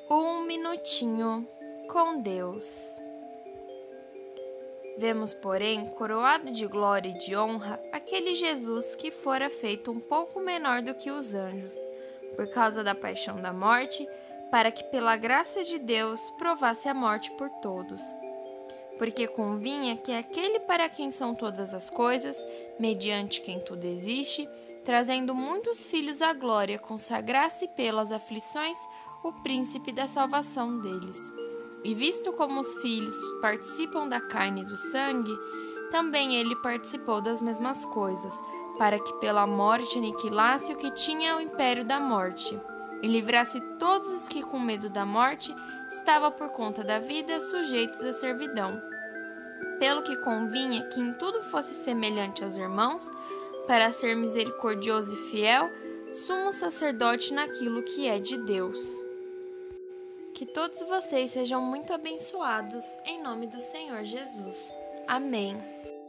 Um minutinho com Deus. Vemos, porém, coroado de glória e de honra, aquele Jesus que fora feito um pouco menor do que os anjos, por causa da paixão da morte, para que pela graça de Deus provasse a morte por todos. Porque convinha que aquele para quem são todas as coisas, mediante quem tudo existe, trazendo muitos filhos à glória, consagrasse pelas aflições o príncipe da salvação deles. E visto como os filhos participam da carne e do sangue, também ele participou das mesmas coisas, para que pela morte aniquilasse o que tinha o império da morte, e livrasse todos os que com medo da morte estavam por conta da vida sujeitos à servidão. Pelo que convinha que em tudo fosse semelhante aos irmãos, para ser misericordioso e fiel, sumo sacerdote naquilo que é de Deus. Que todos vocês sejam muito abençoados, em nome do Senhor Jesus. Amém.